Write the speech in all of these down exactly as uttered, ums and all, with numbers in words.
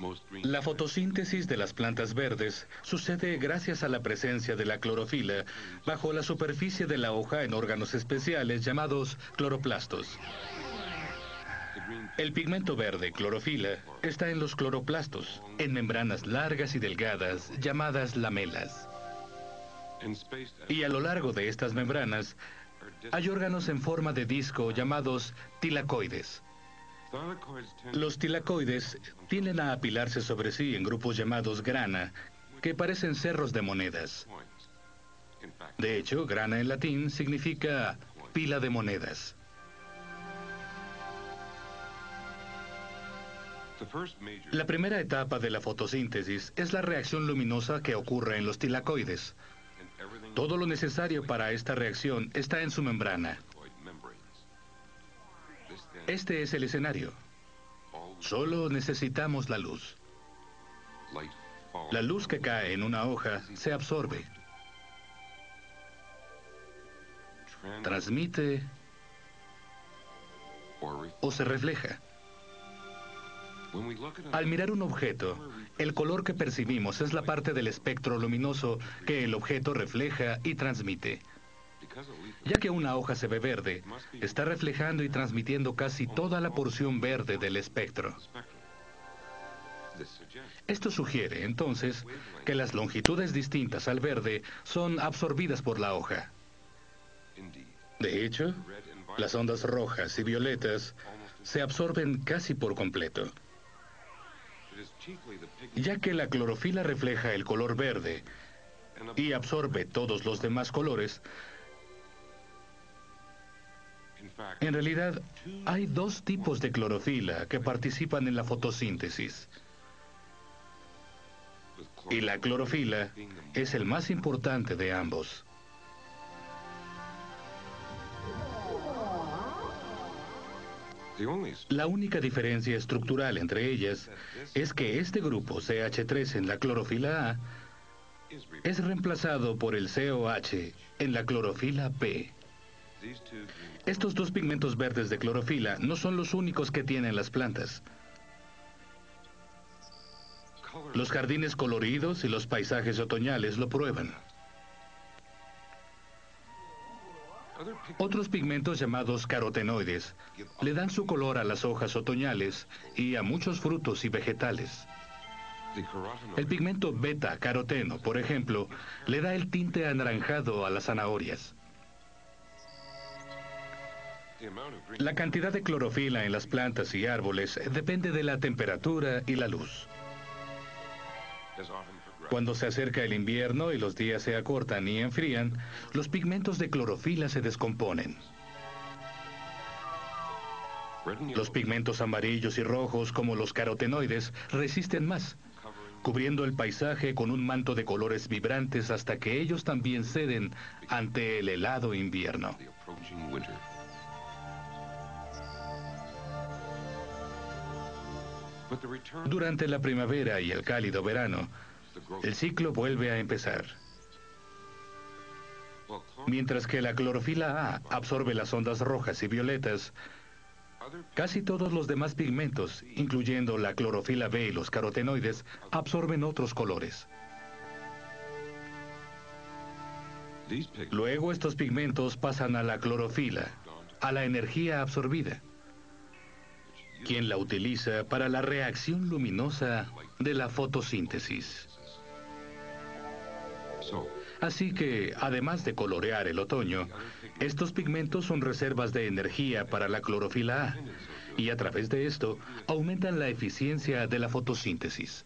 La fotosíntesis de las plantas verdes sucede gracias a la presencia de la clorofila bajo la superficie de la hoja en órganos especiales llamados cloroplastos. El pigmento verde, clorofila, está en los cloroplastos, en membranas largas y delgadas llamadas lamelas. Y a lo largo de estas membranas hay órganos en forma de disco llamados tilacoides. Los tilacoides tienden a apilarse sobre sí en grupos llamados grana, que parecen cerros de monedas. De hecho, grana en latín significa pila de monedas. La primera etapa de la fotosíntesis es la reacción luminosa que ocurre en los tilacoides. Todo lo necesario para esta reacción está en su membrana. Este es el escenario. Solo necesitamos la luz. La luz que cae en una hoja se absorbe, transmite o se refleja. Al mirar un objeto, el color que percibimos es la parte del espectro luminoso que el objeto refleja y transmite. Ya que una hoja se ve verde, está reflejando y transmitiendo casi toda la porción verde del espectro. Esto sugiere, entonces, que las longitudes distintas al verde son absorbidas por la hoja. De hecho, las ondas rojas y violetas se absorben casi por completo. Ya que la clorofila refleja el color verde y absorbe todos los demás colores, en realidad hay dos tipos de clorofila que participan en la fotosíntesis. Y la clorofila es el más importante de ambos. La única diferencia estructural entre ellas es que este grupo C H tres en la clorofila A es reemplazado por el C O H en la clorofila P. Estos dos pigmentos verdes de clorofila no son los únicos que tienen las plantas. Los jardines coloridos y los paisajes otoñales lo prueban. Otros pigmentos llamados carotenoides le dan su color a las hojas otoñales y a muchos frutos y vegetales. El pigmento beta-caroteno, por ejemplo, le da el tinte anaranjado a las zanahorias. La cantidad de clorofila en las plantas y árboles depende de la temperatura y la luz. Cuando se acerca el invierno y los días se acortan y enfrían, los pigmentos de clorofila se descomponen. Los pigmentos amarillos y rojos, como los carotenoides, resisten más, cubriendo el paisaje con un manto de colores vibrantes hasta que ellos también ceden ante el helado invierno. Durante la primavera y el cálido verano, el ciclo vuelve a empezar. Mientras que la clorofila A absorbe las ondas rojas y violetas, casi todos los demás pigmentos, incluyendo la clorofila B y los carotenoides, absorben otros colores. Luego estos pigmentos pasan a la clorofila, a la energía absorbida, quien la utiliza para la reacción luminosa de la fotosíntesis. Así que, además de colorear el otoño, estos pigmentos son reservas de energía para la clorofila A, y a través de esto, aumentan la eficiencia de la fotosíntesis.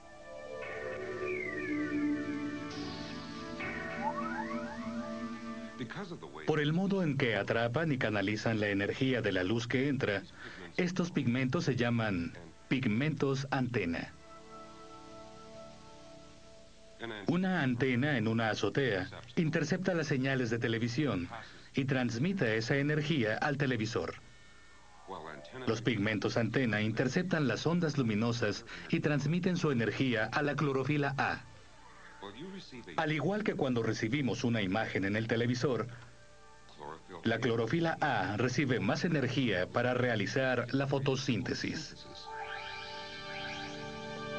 Por el modo en que atrapan y canalizan la energía de la luz que entra, estos pigmentos se llaman pigmentos antena. Una antena en una azotea intercepta las señales de televisión y transmite esa energía al televisor. Los pigmentos antena interceptan las ondas luminosas y transmiten su energía a la clorofila A. Al igual que cuando recibimos una imagen en el televisor, la clorofila A recibe más energía para realizar la fotosíntesis.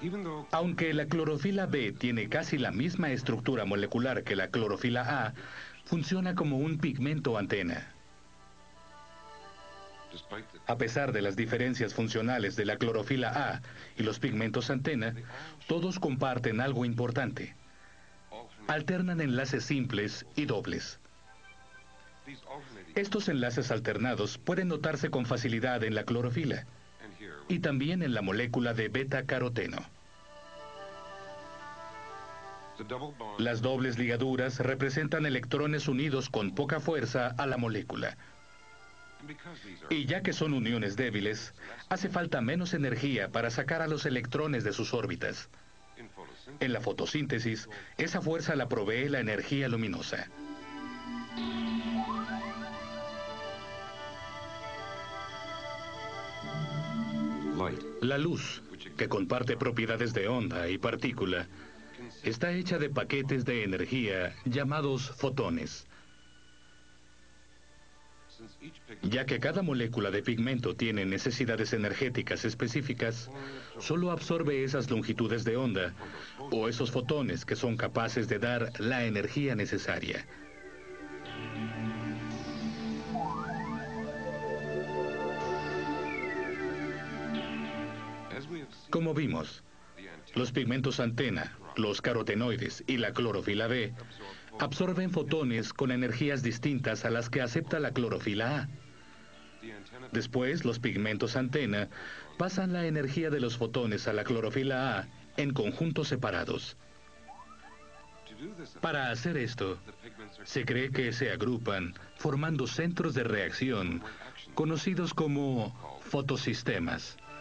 Aunque la clorofila B tiene casi la misma estructura molecular que la clorofila A, funciona como un pigmento antena. A pesar de las diferencias funcionales de la clorofila A y los pigmentos antena, todos comparten algo importante. Alternan enlaces simples y dobles. Estos enlaces alternados pueden notarse con facilidad en la clorofila y también en la molécula de beta-caroteno. Las dobles ligaduras representan electrones unidos con poca fuerza a la molécula. Y ya que son uniones débiles, hace falta menos energía para sacar a los electrones de sus órbitas. En la fotosíntesis, esa fuerza la provee la energía luminosa. La luz, que comparte propiedades de onda y partícula, está hecha de paquetes de energía llamados fotones. Ya que cada molécula de pigmento tiene necesidades energéticas específicas, solo absorbe esas longitudes de onda o esos fotones que son capaces de dar la energía necesaria. Como vimos, los pigmentos antena, los carotenoides y la clorofila B absorben fotones con energías distintas a las que acepta la clorofila A. Después, los pigmentos antena pasan la energía de los fotones a la clorofila A en conjuntos separados. Para hacer esto, se cree que se agrupan formando centros de reacción conocidos como fotosistemas.